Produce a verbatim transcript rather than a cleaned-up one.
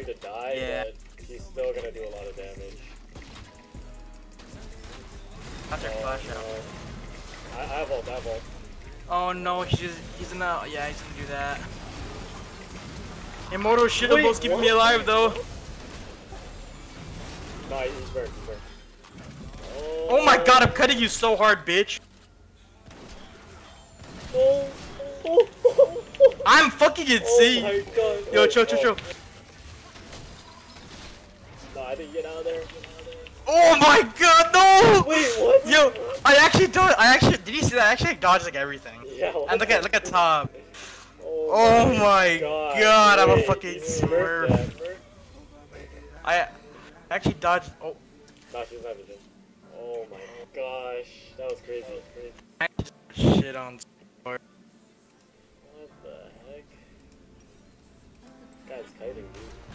to die, Yeah. but he's still gonna do a lot of damage. That's our Oh, flash no. out. I, I have ult, I have ult. Oh no, he's just, he's gonna, yeah, he's gonna do that. Immortal shield Wait, both keeping what? me alive though. Nah, he's burnt, he's burnt. Oh, Oh my god, I'm cutting you so hard, bitch. Oh, oh, oh, oh. I'm fucking insane. Oh my god. Yo, Oh, chill, chill, oh. chill. Nah, I didn't get out of there. Oh my god, no! Wait, what? Yo, I actually dodged, I actually, did you see that? I actually dodged like everything. Yeah, And look at, look at top. Oh, Oh my god, god, I'm a wait, fucking you smurfed smurf. that. I actually dodged, oh. Nah, she doesn't have vision. Oh my gosh, that was crazy. crazy. I just shit on sport. What the heck? Guy's kiting, dude.